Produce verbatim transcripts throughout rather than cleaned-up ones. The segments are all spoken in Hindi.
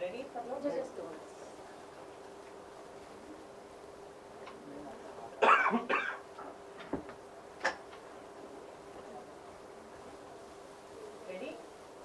ready? Just, just two. Ready?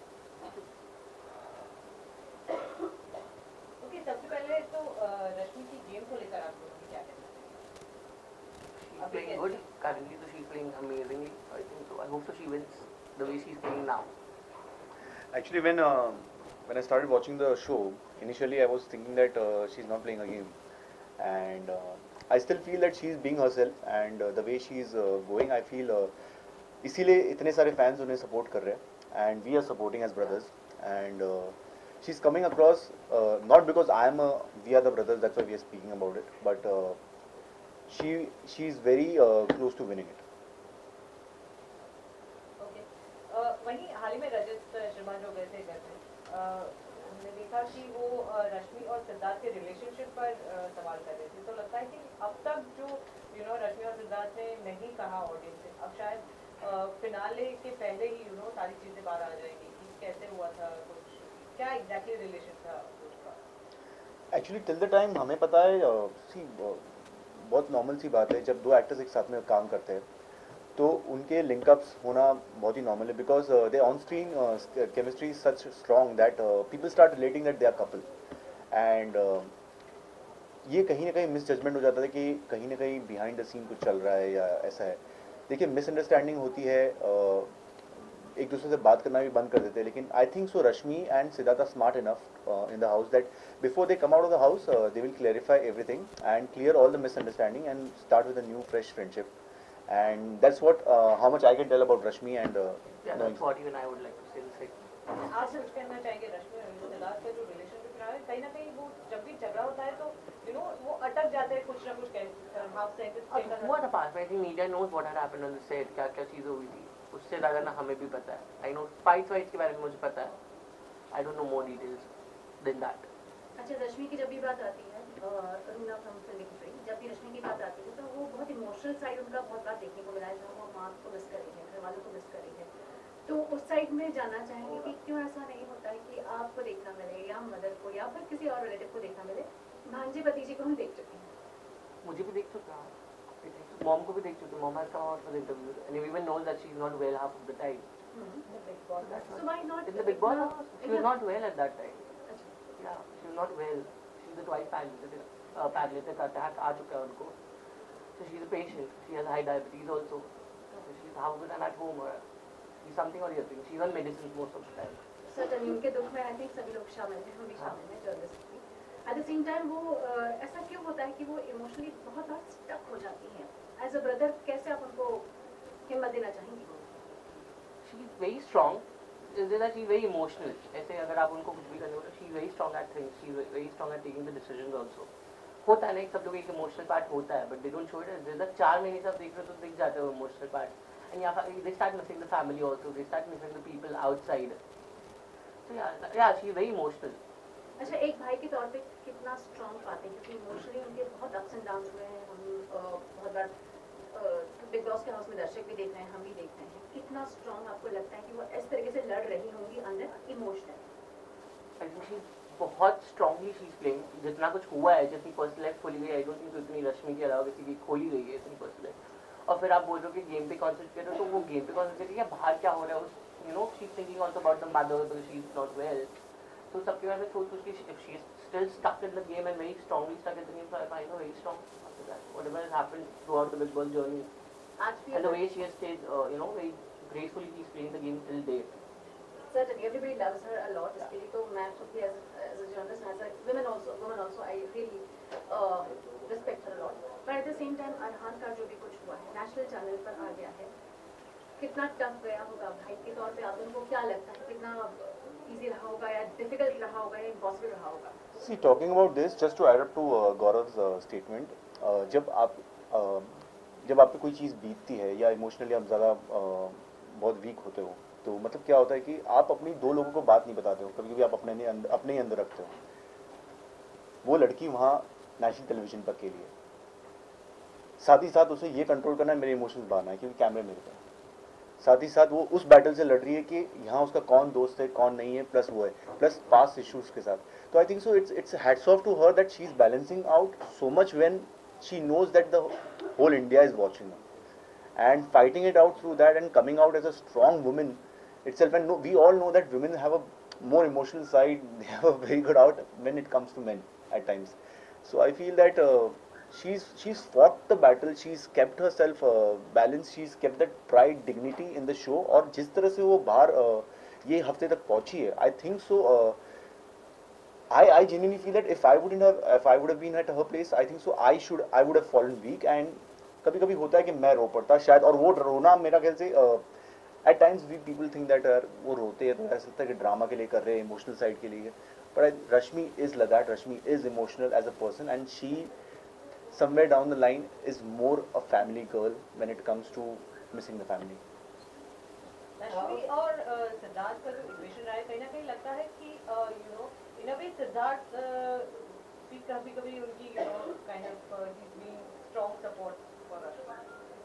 Okay, सबसे पहले तो रश्मि की गेम को लेकर आप लोगों की क्या कहना है? She's playing good. Currently, so she's playing amazingly. I think so. I hope so. She wins the way she's playing now. Actually, when uh, when I started watching the show, initially I was thinking that uh, she's not playing a game, and uh, I still feel that she's being herself, and uh, the way she's uh, going, I feel uh, इसीलिए इतने सारे fans उन्हें support कर रहे हैं, and we are supporting as brothers, and uh, she's coming across uh, not because I am a we are the brothers, that's why we are speaking about it, but uh, she she is very uh, close to winning it. Okay. uh, वहीं हाल ही में रजत शर्मा जो गए थे घर पे, uh, हमने देखा कि वो uh, रश्मि और सिद्धार्थ के रिलेशनशिप पर uh, सवाल कर रहे थे, तो लगता है कि अब तक जो यू नो रश्मि और सिद्धार्थ ने नहीं कहा ऑडियंस से, अब शायद फिनाले uh, के पहले ही यू नो सारी चीजें बाहर आ जाएंगी कि कैसे हुआ था, कुछ क्या एग्जैक्टली रिलेशन था उसका। एक्चुअली टिल द टाइम हमें पता है, सी बहुत नॉर्मल सी बात है जब दो एक्टर्स एक साथ में काम करते हैं तो उनके लिंकअप्स होना बहुत ही नॉर्मल है, because they on screen chemistry is such strong that people start relating that they are couple, and ये कहीं ना कहीं मिस जजमेंट हो जाता है कि कहीं ना कहीं बिहाइंड द सीन कुछ चल रहा है या ऐसा है। देखिए मिसअंडरस्टैंडिंग होती है, uh, एक दूसरे से बात करना भी बंद कर देते हैं, लेकिन I think so Rashmi and Siddharth are smart enough in the house that before they come out of the house they will clarify everything and clear all the misunderstanding and start with a new fresh friendship, and that's what uh, how much I can tell about Rashmi and uh, Yeah, that's what even I would like to say. Say. आप कुछ कहना चाहेंगे रश्मि और सिद्धार्थ का जो रिलेशनशिप रहा है, कहीं ना कहीं वो जब भी झगड़ा होता है तो यू नो वो अटक जाते हैं कुछ ना कुछ कह half sentence What the past? I think media knows what had happened on the set. क्या क्या चीजें हुई थी, उससे ज्यादा ना हमें भी पता है. I know fights fights के बारे में मुझे पता है. I don't know more details than that. अच्छा, रश्मि की जब भी बात आती है, रूना फ्रॉम फिल्म पे जब भी रश्मि की बात आती है तो वो बहुत इमोशनल साइड उनका बहुत बार देखने को मिला है, जहाँ वो माँ को मिस करेंगे, घर वालों को मिस करेंगे, तो उस साइड में जानना चाहेंगे कि क्यों ऐसा नहीं होता है कि आपको देखना मिले या मदर को या फिर किसी और रिलेटिव को देखना मिले। भांजे भतीजे को हम देख चुके हैं, मुझे भी देख चुका हूँ, मॉम को भी देख चुकी, mom has come out for the interviews and you even knows that she is not well half of the time. so why not In the Big Boss, she was not well at that time. Yeah, she was not well. She's a twice paralytic. Uh, paralytic attack आ चुका है उनको. So she's a patient. She has high diabetes also. So she's half good and at home or she's something or the other thing. She's on medicines most of the time. Certainly उनके दुख में आई थिंक सभी लोग शामिल हैं, हम भी शामिल हैं जर्नलिस्ट भी। एट द सेम टाइम वो uh, ऐसा क्यों होता है कि वो इमोशनली बहुत बार स्टक हो जाती हैं? एज अ ब्रदर कैसे आप उनको हिम्मत देना चाहेंगे? She's very strong. Is that she's very emotional. ऐसे अगर आप उनको कुछ भी करने बोलो, she's very strong at things. She's very strong at taking the decisions also. होता है ना, एक सब लोग एक इमोशनल पार्ट होता है, but they don't show it. जैसे चार महीने से आप देख रहे हो तो दिख जाता है वो emotional part. And yeah, they start missing the family also. They start missing the people outside. So yeah, yeah, she's very emotional. अच्छा, एक भाई के तौर पे कितना स्ट्रॉन्ग पाते हैं, क्योंकि इमोशनली उनके बहुत अप्स एंड डाउन्स हुए हैं, हम uh, बहुत बार बिग बॉस के हाउस में दर्शक भी देख रहे हैं, हम भी देख रहे हैं, कितना स्ट्रॉन्ग आपको लगता है कि वो इस तरीके से लड़ रही होंगी अंदर इमोशनल? I think she's बहुत स्ट्रॉन्गली शी इज प्लेइंग. जितना कुछ हुआ है, जितनी पर्सनल लाइफ खोली गई, आई डोंट थिंक इतनी रश्मि के अलावा किसी की खोली गई है इतनी पर्सनल लाइफ. और फिर आप बोल रहे हो कि गेम पे कॉन्सेंट्रेट करो, तो वो गेम पे कॉन्सेंट्रेट किया, बाहर क्या हो रहा है उस you know she is thinking also about the mother because she is not well. तो सबके बारे में सोच सोच के if she is still stuck in the game and very strongly stuck in the game, so I find her very strong after that whatever has happened throughout the Big Boss journey. आज भी and the way she has stayed you know very gracefully she's playing the game till date. Certainly, everybody loves her a lot. इसके लिए तो मैं खुद भी as a, as a journalist, as a women also, women also, I really uh, respect her a lot. But at the same time, Arhan का जो भी कुछ हुआ है, नेशनल चैनल पर आ गया है, कितना टफ गया होगा भाई के तौर पे, आप उनको क्या लगता है, कितना इजी रहा होगा या डिफिकल्ट रहा होगा या इम्पॉसिबल रहा होगा? See, talking about this, just to add up to uh, Gaurav's uh, statement, uh, जब आप uh, जब आप पे कोई चीज़ बीतती है या इमोशनली आप ज़्यादा uh, बहुत वीक होते हो, तो मतलब क्या होता है कि आप अपनी दो लोगों को बात नहीं बताते हो, कभी कभी आप अपने अंदर अपने ही अंदर रखते हो. वो लड़की वहाँ नेशनल टेलीविजन पर के लिए, साथ ही साथ उसे ये कंट्रोल करना है मेरे इमोशंस बाहर है क्योंकि कैमरे मेरे पे. साथ ही साथ वो उस बैटल से लड़ रही है कि यहाँ उसका कौन दोस्त है कौन नहीं है, प्लस वो है, प्लस पास्ट इश्यूज के साथ. तो I think so it's it's hats off to her that she is balancing out so much when she knows that the whole India is watching and fighting it out through that and coming out as a strong woman itself. And no, we all know that women have a more emotional side, they have a very good out when it comes to men at times. So I feel that uh, she's she's fought the battle, she's kept herself uh, balanced, she's kept that pride, dignity in the show. और जिस तरह से वो बाहर uh, ये हफ्ते तक पहुंची है, I think so uh, I I genuinely feel that if I wouldn't have if I would have been at her place, I think so I should I would have fallen weak. And कभी कभी होता है कि मैं रो पड़ता शायद, और वो रोना मेरा ख्याल से at times we people think that यार वो रोते हैं तो ऐसा लगता है कि ड्रामा के लिए कर रहे हैं, इमोशनल साइड के लिए. But Rashmi is like that, Rashmi is emotional as a person and she somewhere down the line is more a family girl when it comes to missing the family. Rashmi और अ, सिद्धार्थ का जो इक्वेशन रहा है, कहीं ना कहीं लगता है कि you know in a way Siddharth uh, भी कभी कभी उनकी you know kind of he is being strong support for Rashmi.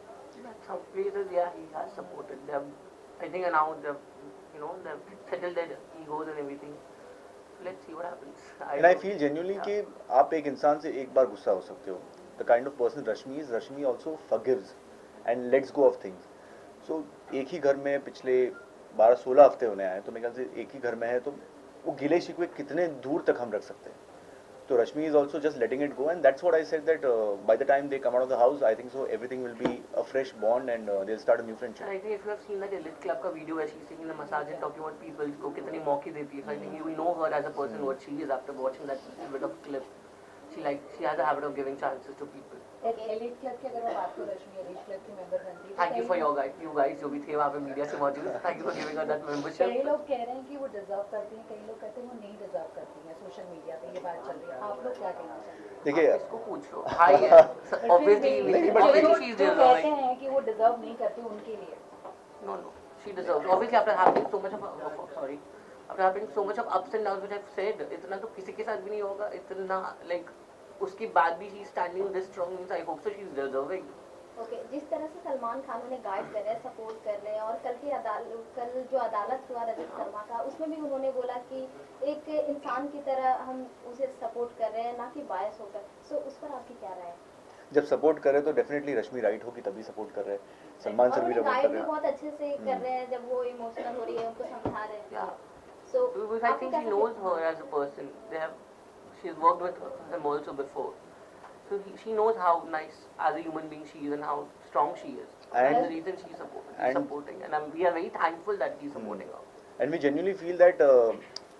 Some places, yeah, he has supported them. I think now they've, you know, they've settled their egos and everything. Let's see what happens. And I don't- feel genuinely yeah. कि आप एक इंसान से एक बार गुस्सा हो सकते हो. The kind of person Rashmi is, Rashmi also forgives and lets go of things. So एक ही घर में पिछले बारह सोलह हफ्ते होने आए, तो मेरे ख्याल से एक ही घर में है, तो वो गिले शिकवे कितने दूर तक हम रख सकते हैं. तो रश्मि is also just letting it go, and that's what I said, that uh, by the time they come out of the house, I think so everything will be a fresh bond and uh, they'll start a new friendship. And I think if you have seen that Elite Club का video where she's taking the massage and talking about people को कितनी मौके देती है, so I think you will know her as a person what she is after watching that bit of clip. She like she has a habit of giving chances to people. एक एलिट क्लब की अगर मैं बात करूँ, रश्मि एलिट क्लब की मेंबर बनती है. Thank you for your guys, you guys जो भी थे वहाँ पे मीडिया से मौजूद. Thank you for giving her that membership. कई लोग कह रहे हैं कि वो डिजर्व करती हैं, कई लोग कहते हैं वो नहीं डिजर्व करती हैं. सोशल मीडिया पे ये बात चल रही है, आप लोग क्या कहना चाहते हैं? देखिए आप इसको पूछो. Hi, yeah. obviously, नहीं, but obviously जो she's जो कहते deserving. हैं कि वो डिजर्व नहीं करती उनके लिए. No, no, she deserves. Obviously, after having so much of, of sorry, after having so much of ups and downs, which I've said, इतना तो किसी के साथ भी नहीं होगा. इतना like उसके बाद भी she is standing this strong means I hope so she is deserving. Okay okay, जिस तरह से सलमान खान उन्हें गाइड कर रहे हैं, सपोर्ट कर रहे हैं, और कल की अदालत कल जो अदालत हुआ रजत शर्मा का, उसमें भी उन्होंने बोला कि एक इंसान की तरह हम उसे सपोर्ट कर रहे हैं, ना कि बायस होकर. सो so, उस पर आपकी क्या राय है? जब सपोर्ट करे तो डेफिनेटली रश्मि राइट होगी, तभी सपोर्ट कर रहे हैं. सलमान और सर भी उन्हें सपोर्ट गाइड कर भी रहे बहुत हैं. अच्छे से कर रहे हैं, जब वो इमोशनल हो रही है उनको समझा रहे हैं. Yeah. So Because I think she knows her as a person. They have, she's worked with him also before. So he, she knows how nice as a human being she is and how strong she is. And- And the reason she's support, he's and- supporting. And I'm, we are very thankful that he's supporting her. And we genuinely feel that uh,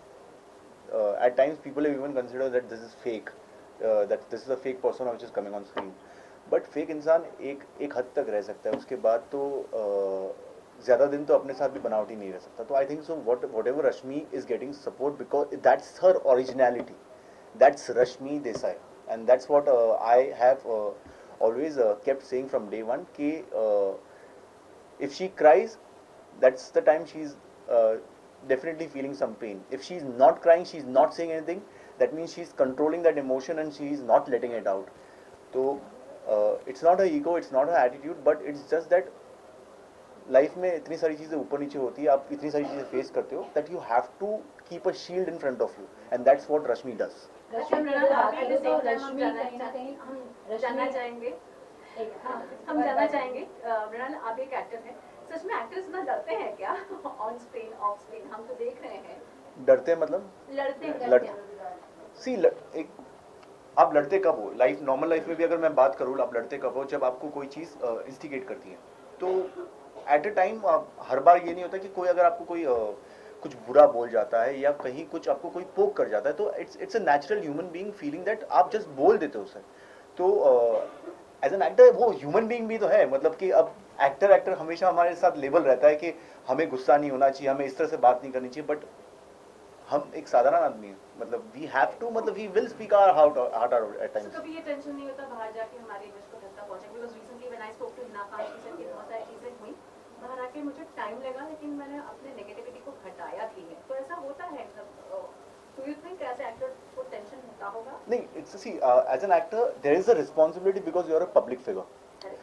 uh, at times people have even considered that this is fake, uh, that this is a fake persona which is coming on screen. But fake इंसान एक एक हद तक रह सकता है, उसके बाद तो uh, ज़्यादा दिन तो अपने साथ भी बनावटी नहीं रह सकता. तो I think so what whatever Rashmi is getting support because that's her originality, that's Rashmi Desai, and that's what uh, I have uh, always uh, kept saying from day one कि uh, if she cries, that's the time she's uh, definitely feeling some pain. If she's not crying, she's not saying anything, that means she's controlling that emotion and she's not letting it out. So uh, it's not her ego, it's not her attitude, but it's just that life में इतनी सारी चीज़ें ऊपर नीचे होती है, आप इतनी सारी चीज़ें फेस करते हो, that you have to keep a shield in front of you, and that's what Rashmi does. रश्मि की मृणाल, बात आप करें at the तो same time हम रश्मि जानना कहीं ना कहीं हम जानना रश्मि चाहेंगे एक हाँ, हाँ, हम बात- जानना बात- चाहेंगे अ, मृणाल, आप एक एक्टर हैं, सच में एक्टर्स ना डरते हैं क्या ऑन स्क्रीन ऑफ स्क्रीन? हम तो देख रहे हैं डरते हैं मतलब लड़ते हैं लड़ सी एक आप लड़ते कब हो? लाइफ नॉर्मल लाइफ में भी अगर मैं बात करूँ, आप लड़ते कब हो? जब आपको कोई चीज़ इंस्टिगेट करती है. तो एट अ टाइम हर बार ये नहीं होता कि कोई अगर आपको कोई uh, कुछ बुरा बोल जाता है या कहीं कुछ आपको कोई पोक कर जाता है, तो it's it's a natural human being feeling that आप जस्ट बोल देते हो उसे. तो एज एन एक्टर वो ह्यूमन बीइंग भी तो है, मतलब कि अब एक्टर एक्टर हमेशा हमारे साथ लेबल रहता है कि हमें गुस्सा नहीं होना चाहिए, हमें इस तरह से बात नहीं करनी चाहिए, बट हम एक साधारण आदमी हैं, मतलब वी हैव टू, मतलब we will speak our heart heart out at तो टाइम्स. कभी ये टेंशन नहीं होता बाहर जाके हमारे इमेज को धक्का पहुंचे? Because recently when I spoke to Hina Khan, she said कि बहुत सारी चीजें हुई, बाहर आके मुझे टाइम लगा, लेकिन मैंने अपने नेगेटिविटी को घटाया भी है. तो ऐसा होता है, do you think as actor को टेंशन होता होगा? नहीं, it's see as an actor there is a responsibility because you are a public figure.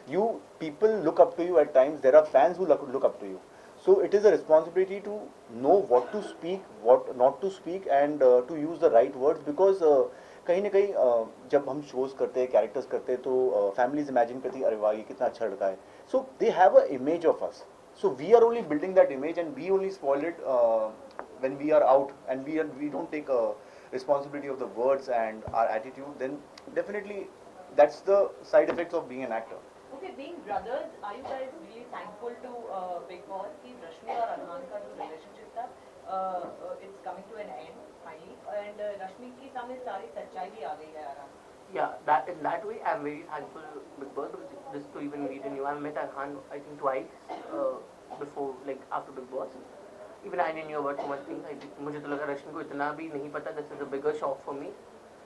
you people look up to you at times. There are fans who look, look up to you. So it is a responsibility to know what to speak, what not to speak, and uh, to use the right words, because uh, कहीं ना कहीं uh, जब हम shows करते हैं, characters करते हैं, तो uh, families imagine करती हैं, अरे वाह ये कितना अच्छा लड़का है. So they have a image of us. So we are only building that image, and we only spoil it uh, when we are out, and we are, we don't take a responsibility of the words and our attitude. Then definitely that's the side effects of being an actor. Okay, being brothers, are you guys really thankful to uh, Big Boss कि रश्मि और अरहान का जो relationship था, uh, uh, it's coming to an end finally, and uh, रश्मि की सामने सारी सच्चाई भी आ गई है Arhan. Yeah, that in that way I'm very thankful to Big Boss, because just to even meet you. I met Arhan I think twice uh, before, like after Big Boss. Even I didn't know about so much things. I did, मुझे तो लगा रश्मि को इतना भी नहीं पता. This is a bigger shock for me.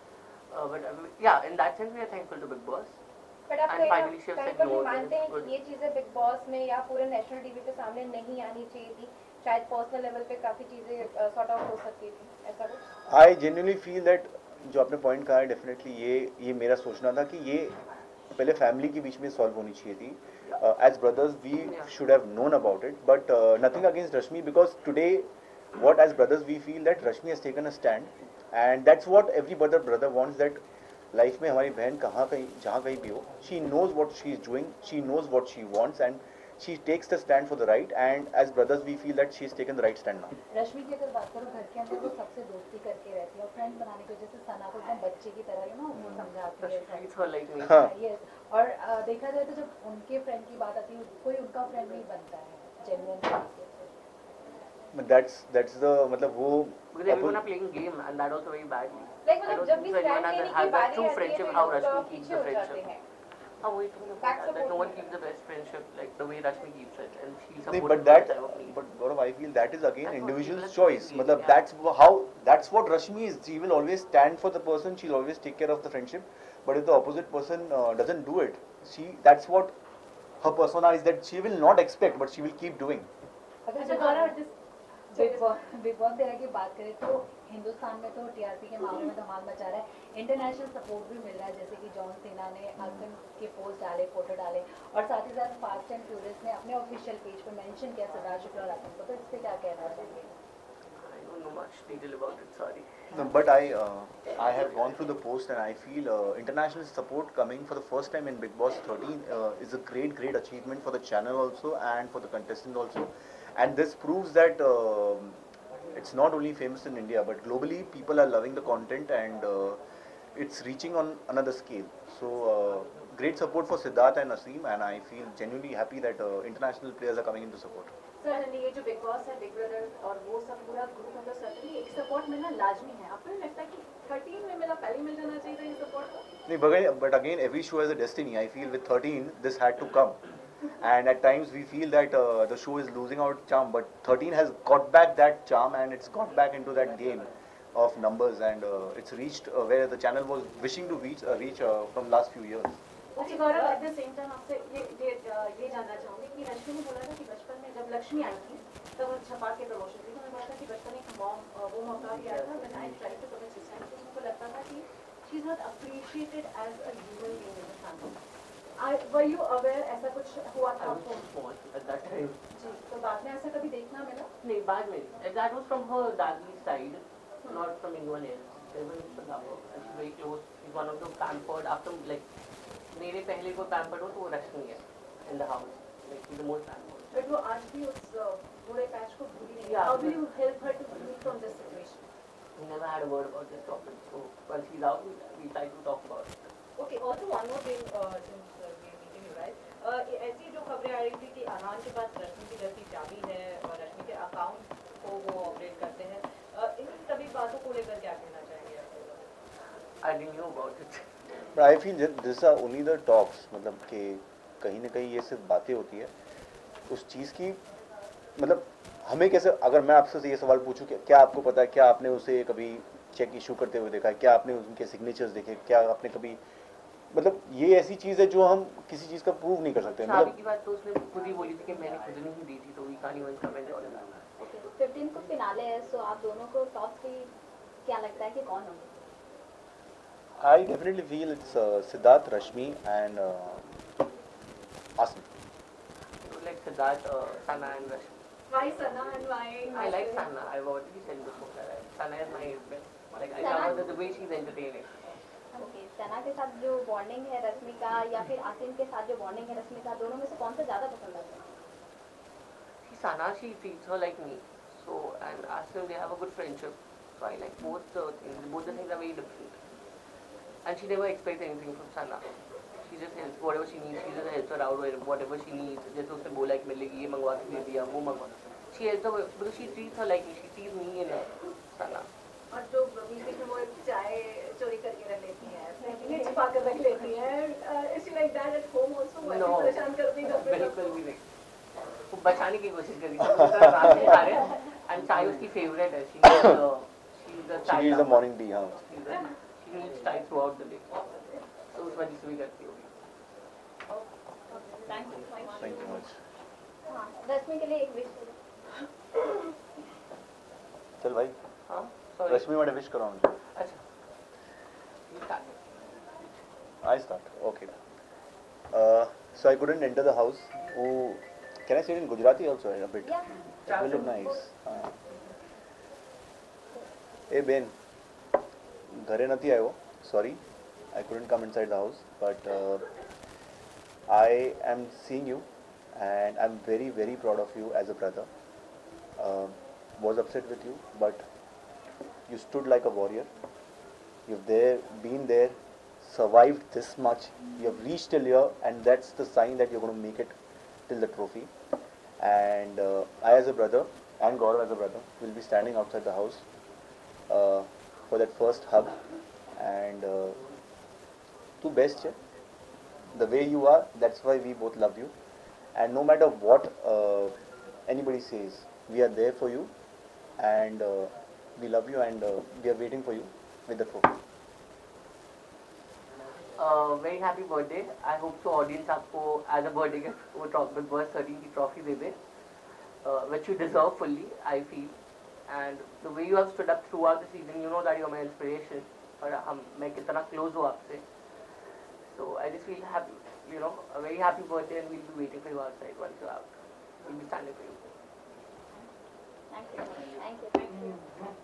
Uh, but um, yeah, in that sense we are thankful to Big Boss. But आप And कहीं finally she has कहीं said पर no, भी मानते हैं it's good. कि ये चीजें बिग बॉस में या पूरे नेशनल टीवी पे सामने नहीं आनी चाहिए थी, शायद पर्सनल लेवल पे काफी चीजें सॉर्ट आउट हो सकती थी, ऐसा कुछ? I genuinely feel that जो आपने पॉइंट कहा है, डेफिनेटली ये ये मेरा सोचना था कि ये पहले फैमिली के बीच में सॉल्व होनी चाहिए थी. As brothers we should have known about it, but nothing against Rashmi, because today what as brothers we feel that Rashmi has taken a stand, and that's what every brother brother wants, that life में हमारी बहन कहाँ कहीं जहाँ कहीं भी हो, she knows what she is doing, she knows what she wants, and she takes the stand for the right, and as brothers we feel that she has taken the right stand now. रश्मि की अगर बात करूँ, घर के अंदर वो सबसे दोस्ती करके रहती है और फ्रेंड बनाने की वजह से सना को एकदम बच्चे की तरह यू नो वो समझाती है. Treats her like me. हाँ. यस, और uh, देखा जाए तो जब उनके फ्रेंड की बात आती है, कोई उनका फ्रेंड नहीं बनता है जेन्युइन तरीके से. But that's that's the मतलब वो Because everyone are playing game, and that also very badly. Like I मतलब don't जब think भी so anyone स्टैंड has लेने की has that बारी true आती है friendship तो how लोग Rashmi keeps पीछे the हो जाते friendship. हैं. हाँ वही तो मैं Back बोल रहा था, that no one support. keeps the best friendship like the way Rashmi keeps it, and she नहीं, supports but that both sides of me. but Gaurav, I feel that is again That's what individual's people choice. feel, मतलब yeah. that's wha- how that's what Rashmi is. She will always stand for the person. She'll always take care of the friendship. But if the opposite person uh, doesn't do it, she that's what her persona is, that she will not expect, but she will keep doing. अगर अच्छा जब गौरव, जिस बिग बॉस बिग बॉस तेरह की बात करें तो हिंदुस्तान में तो टीआरपी के मामले में धमाल मचा रहा है, इंटरनेशनल सपोर्ट भी मिल रहा है, जैसे कि जॉन सीना ने हस्बैंड के पोस्ट डाले, फोटो डाले, और साथ ही साथ फास्ट एंड फ्यूरियस ने अपने ऑफिशियल पेज पे मेंशन किया सिद्धार्थ शुक्ला और अर्जुन को. तो इस पे क्या कहना चाहिए? I don't know much detail about it, sorry. No, but I uh, I have gone through the post, and I feel uh, international support coming for the first time in Big Boss thirteen uh, is a great great achievement for the channel also, and for the contestants also, and this proves that uh, it's not only famous in India but globally people are loving the content, and uh, it's reaching on another scale. So uh, great support for Siddharth and Aseem, and I feel genuinely happy that uh, international players are coming into support. Certainly ये जो बिग बॉस है, बिग ब्रदर और वो सब पूरा ग्रुप मतलब सर्टनली एक सपोर्ट मिलना लाजमी है. आपको नहीं लगता कि थर्टीन में मिला, पहले मिल जाना चाहिए था ये सपोर्ट? No, but again, but again, every show has a destiny. I feel with thirteen, this had to come. And at times we feel that uh, the show is losing out charm, but thirteen has got back that charm, and it's got back into that game of numbers, and uh, it's reached uh, where the channel was wishing to reach, uh, reach uh, from last few years. अच्छा Gaurav, at the same time आपसे ये ये ये जानना चाहूँगी कि रश्मि ने बोला था कि बचपन में जब लक्ष्मी आई थी तब वो छपाक के प्रमोशन थी, तो मैं बोला था कि बचपन एक मॉम वो मौका भी आया था when I tried to commit suicide, तो मुझको लगता था कि she is not appreciated as a human being in the family. I were you aware ऐसा कुछ हुआ था I was आपको? so small at that time. जी, तो बाद में ऐसा कभी देखना मिला? नहीं, बाद में नहीं. That was from her dad's side, not from anyone else. They were Padawa. She's very close. She's one of the pampered. After like, मेरे पहले कोई pampered हो तो वो रश्मि है in the house. Like she's the most pampered. But वो आज भी उस uh, बुरे पैच को भूली नहीं. Yeah. How do you help her to heal from this situation? We never had a word about this topic. So once she's out, we, we try to talk about it. Okay, also one more thing, uh, since uh, we are meeting you guys, uh, ये ऐसी जो खबरें आ रही थी कि अरहान के पास रश्मि की घर की चाबी है और रश्मि के अकाउंट को वो ऑपरेट करते हैं, uh, इन सभी बातों को लेकर क्या कहना चाहेंगे आप? I didn't know about it. But I feel that this are only the talks, मतलब कि कहीं ना कहीं ये सिर्फ बातें होती है. उस चीज़ की मतलब हमें कैसे, अगर मैं आपसे ये सवाल पूछूं कि क्या आपको पता है, क्या आपने उसे कभी चेक इशू करते हुए देखा है, क्या आपने उनके सिग्नेचर्स देखे, क्या आपने कभी, मतलब ये ऐसी चीज़ है जो हम किसी चीज़ का प्रूव नहीं कर सकते. शादी मतलब की बात तो उसने खुद ही बोली थी कि मैंने खुद नहीं दी थी, तो we can't even comment on that. Okay, fifteen को फिनाले है, सो आप दोनों को टॉप थ्री क्या लगता है कि कौन होंगे? I definitely feel it's uh, Siddharth, Rashmi, and uh, Asim. So like Siddharth, uh, Sana and Rashmi. Why Sana and why? I like Sana. I've already said before that Sana is my best. Like I Sana- love her the way she's entertaining. Okay Sana के साथ जो बॉन्डिंग है रश्मिका या फिर आसिम के साथ जो बॉन्डिंग है रश्मिका दोनों में से कौन सा ज़्यादा पसंद आता है? See, Sana, she treats her like me. So, and Asim, they have a good friendship. So I like both the things. Both the things are very different. And she never expects anything from Sana. She just helps whatever she needs. She just helps her out with whatever she needs. जैसे उसने बोला कि मेरे लिए ये मंगवा के दे दिया, वो मंगवा. She helps her because she treats her like me. She sees me in her. Sana. और जो बीच बीच में वो एक चाय चोरी करके रख लेती है, अपने छिपा कर रख लेती है, is she like that at home also? No. परेशान करती है बिल्कुल भी नहीं. वो बचाने की कोशिश करी. सब लोग तरह रात में खा रहे हैं. And चाय उसकी favorite है. She needs the she needs the She chai. needs the lover. morning tea, हाँ. She needs the- she needs chai throughout the day. So उस वजह से भी करती होगी. Thank you Thank you much. हाँ रश्मि के लिए एक विश चल भाई, हाँ? Sorry. रश्मि वाले विश करो मुझे. अच्छा. You start. I start. Okay. Uh, so I couldn't enter the house. Oh, can I say it in Gujarati also a bit? या It will look nice. हाँ. ए बेन, घरे નથી આવ્યો. Sorry, I couldn't come inside the house, but uh, I am seeing you, and I'm very very proud of you as a brother. Uh, was upset with you, but you stood like a warrior. You've there been there, survived this much. You have reached till here, and that's the sign that you're going to make it till the trophy. And uh, I, as a brother, and Gaurav as a brother, will be standing outside the house uh, for that first hug. And uh, tu best hai. The way you are, that's why we both love you. And no matter what uh, anybody says, we are there for you, and uh, we love you, and uh, we are waiting for you with the trophy. Uh, very happy birthday. I hope so audience आपको as a birthday gift वो top Big Boss thirteen की trophy they they, uh, which you deserve fully, I feel. And the way you have stood up throughout the season, you know that you're my inspiration. और हम मैं कितना close हूँ आपसे. So I just feel happy, you know, a very happy birthday, and we'll be waiting for you outside once you're out. We'll be standing for you. Thank you thank you